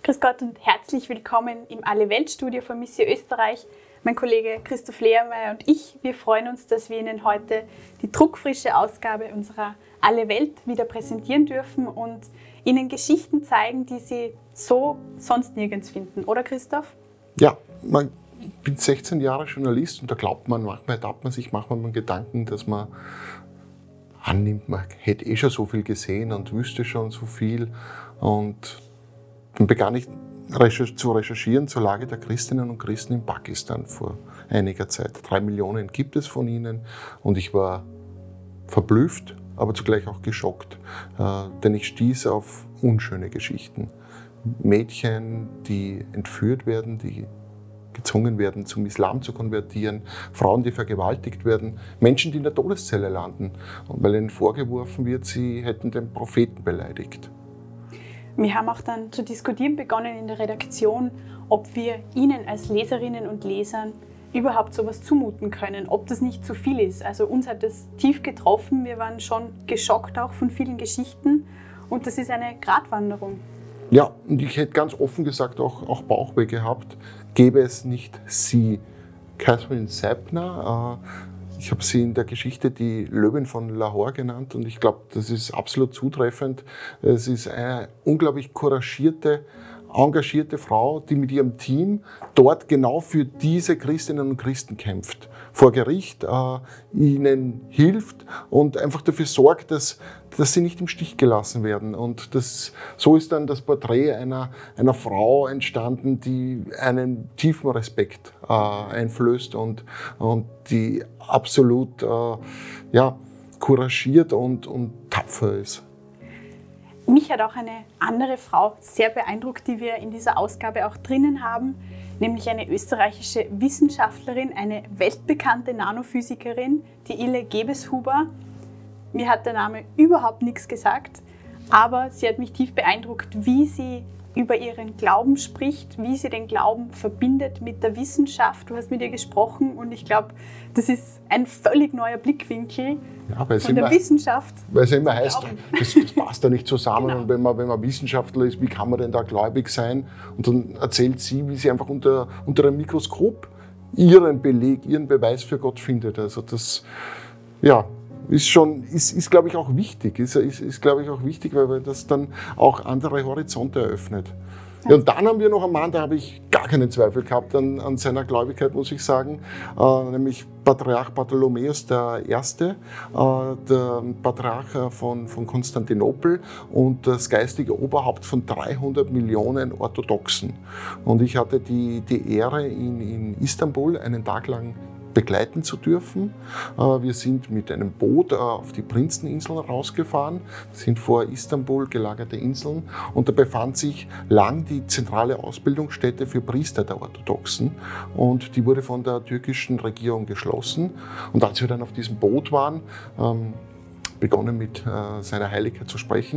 Grüß Gott und herzlich willkommen im Alle-Welt-Studio von Missio Österreich. Mein Kollege Christoph Lehrmeier und ich, wir freuen uns, dass wir Ihnen heute die druckfrische Ausgabe unserer Alle-Welt wieder präsentieren dürfen und Ihnen Geschichten zeigen, die Sie so sonst nirgends finden. Oder Christoph? Ja, ich bin 16 Jahre Journalist und da glaubt man, manchmal ertappt man sich manchmal mit dem Gedanken, dass man annimmt, man hätte schon so viel gesehen und wüsste schon so viel. Und dann begann ich zu recherchieren zur Lage der Christinnen und Christen in Pakistan vor einiger Zeit. 3 Millionen gibt es von ihnen und ich war verblüfft, aber zugleich auch geschockt, denn ich stieß auf unschöne Geschichten. Mädchen, die entführt werden, die gezwungen werden, zum Islam zu konvertieren, Frauen, die vergewaltigt werden, Menschen, die in der Todeszelle landen, und weil ihnen vorgeworfen wird, sie hätten den Propheten beleidigt. Wir haben auch dann zu diskutieren begonnen in der Redaktion, ob wir Ihnen als Leserinnen und Lesern überhaupt sowas zumuten können, ob das nicht zu viel ist. Also uns hat das tief getroffen, wir waren schon geschockt auch von vielen Geschichten und das ist eine Gratwanderung. Ja, und ich hätte ganz offen gesagt auch Bauchweh gehabt, gäbe es nicht sie. Catherine Sapner, ich habe sie in der Geschichte die Löwin von Lahore genannt und ich glaube, das ist absolut zutreffend. Es ist eine unglaublich couragierte, engagierte Frau, die mit ihrem Team dort genau für diese Christinnen und Christen kämpft. Vor Gericht ihnen hilft und einfach dafür sorgt, dass sie nicht im Stich gelassen werden. Und so ist dann das Porträt einer Frau entstanden, die einen tiefen Respekt einflößt und die absolut couragiert und tapfer ist. Mich hat auch eine andere Frau sehr beeindruckt, die wir in dieser Ausgabe auch drinnen haben, nämlich eine österreichische Wissenschaftlerin, eine weltbekannte Nanophysikerin, die Ille Gebeshuber. Mir hat der Name überhaupt nichts gesagt, aber sie hat mich tief beeindruckt, wie sie über ihren Glauben spricht, wie sie den Glauben verbindet mit der Wissenschaft. Du hast mit ihr gesprochen und ich glaube, das ist ein völlig neuer Blickwinkel von der Wissenschaft. Weil es ja immer heißt, das passt da nicht zusammen. Genau. Und wenn man Wissenschaftler ist, wie kann man denn da gläubig sein? Und dann erzählt sie, wie sie einfach unter einem Mikroskop ihren Beleg, ihren Beweis für Gott findet. Also das, ja, ist glaube ich, auch wichtig. Ist glaube ich, auch wichtig, weil das dann auch andere Horizonte eröffnet. Ja, und dann haben wir noch einen Mann, da habe ich gar keinen Zweifel gehabt an seiner Gläubigkeit, muss ich sagen, nämlich Patriarch Bartholomäus I., der Patriarch von Konstantinopel und das geistige Oberhaupt von 300 Millionen Orthodoxen. Und ich hatte die Ehre, ihn in Istanbul einen Tag lang begleiten zu dürfen. Wir sind mit einem Boot auf die Prinzeninseln rausgefahren. Das sind vor Istanbul gelagerte Inseln und da befand sich lang die zentrale Ausbildungsstätte für Priester der Orthodoxen und die wurde von der türkischen Regierung geschlossen. Und als wir dann auf diesem Boot waren, begonnen mit seiner Heiligkeit zu sprechen.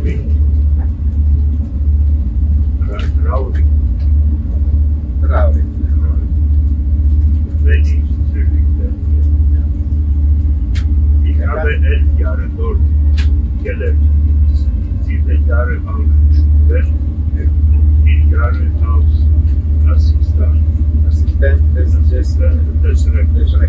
Ich habe 11 Jahre dort gelebt, 7 Jahre als Student und 4 Jahre als Assistent des Rektors.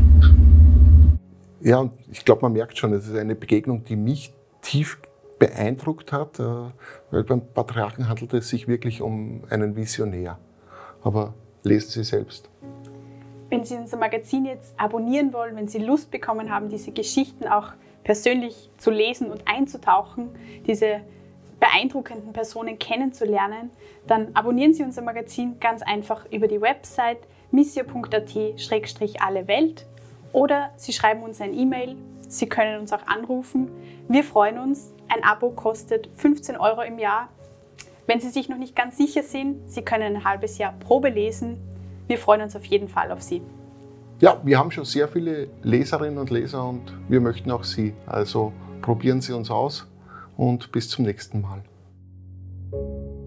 Ja, und ich glaube, man merkt schon, es ist eine Begegnung, die mich tief beeindruckt hat, weil beim Patriarchen handelt es sich wirklich um einen Visionär. Aber lesen Sie selbst. Wenn Sie unser Magazin jetzt abonnieren wollen, wenn Sie Lust bekommen haben, diese Geschichten auch persönlich zu lesen und einzutauchen, diese beeindruckenden Personen kennenzulernen, dann abonnieren Sie unser Magazin ganz einfach über die Website missio.at/allewelt oder Sie schreiben uns ein E-Mail. Sie können uns auch anrufen. Wir freuen uns. Ein Abo kostet 15 € im Jahr. Wenn Sie sich noch nicht ganz sicher sind, Sie können ein halbes Jahr Probe lesen. Wir freuen uns auf jeden Fall auf Sie. Ja, wir haben schon sehr viele Leserinnen und Leser und wir möchten auch Sie. Also probieren Sie uns aus und bis zum nächsten Mal.